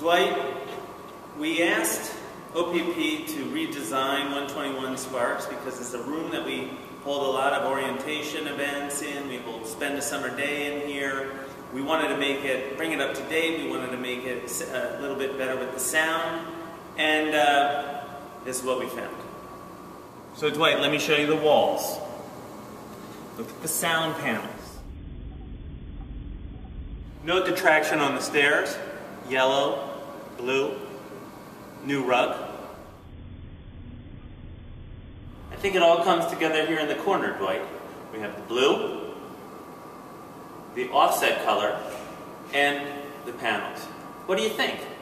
Dwight, we asked OPP to redesign 121 Sparks because it's a room that we hold a lot of orientation events in. We will spend a summer day in here. We wanted to make it, bring it up to date. We wanted to make it a little bit better with the sound. And this is what we found. So Dwight, let me show you the walls. Look at the sound panels. No detraction on the stairs. Yellow, blue, new rug. I think it all comes together here in the corner, Dwight. We have the blue, the offset color, and the panels. What do you think?